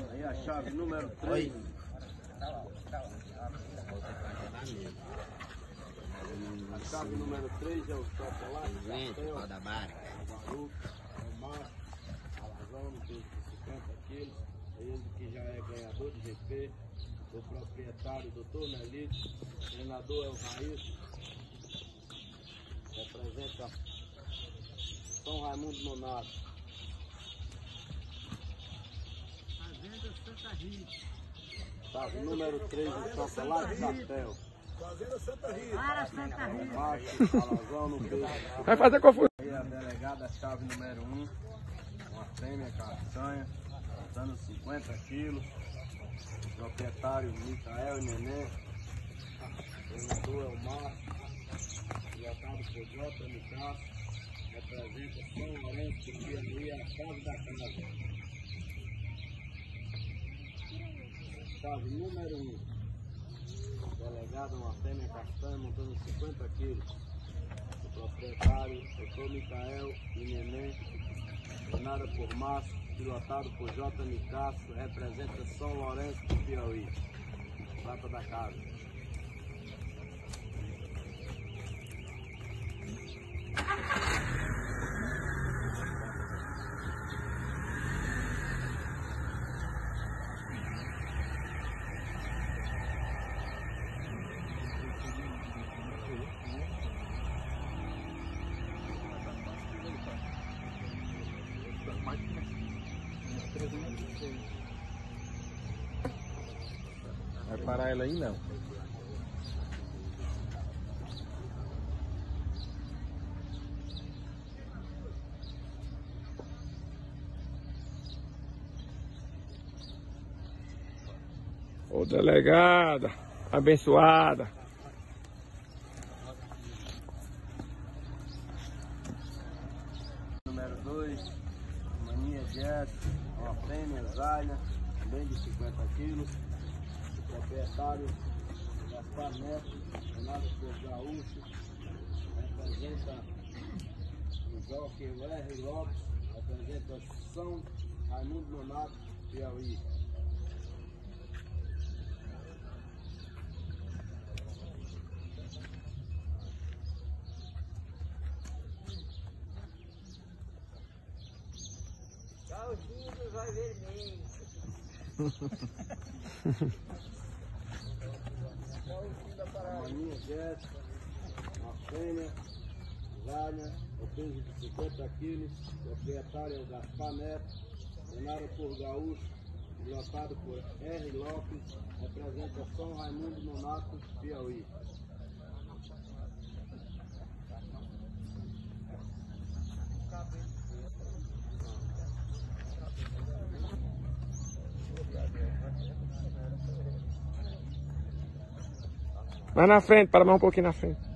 Aí a chave número 3. A chave número 3 é o chocolate, pastel, da barca, o macho, alazão, no peso de 50 quilos. Ele que já é ganhador de GP, o proprietário, Dr. Nelito, o treinador é o Raíssa, representa São Raimundo Nonato. Fazenda Santa Rita. Chave número 3, o chocolate pastel. Fazenda Santa Rita. Para Santa Rita. Macho, alazão, no peso. Vai fazer confusão. Aí a delegada, chave número 1, uma fêmea castanha, pesando 50 quilos. O proprietário Micael e Nenê. O treinador é o Márcio, pilotado por J. Nicasso, representa São Lourenço do Piauí, a chave da casa. Chave número 1, delegada, uma fêmea castanha, montando 50 quilos. O proprietário, Dr. Micael e Nenê, treinada por Márcio, pilotado por J. Nicasso, representa São Lourenço do Piauí, prata da casa. Vai parar ela aí não. Ô delegada, abençoada. Número 2, Mania Jet, uma fêmea Zaina, também de 50 quilos. O proprietário Gaspar Neto, treinado por Gaúcho, representa o jockey R. Lopes, representa São Raimundo Nonato, Piauí. Calzinho vai vermelho. Mania Jet, uma fêmea, Zaina, o peso de 50 quilos, proprietário é o Gaspar Neto, treinado por Gaúcho, pilotado por R. Lopes, representa São Raimundo Nonato, Piauí. Vai na frente, para mais um pouquinho na frente.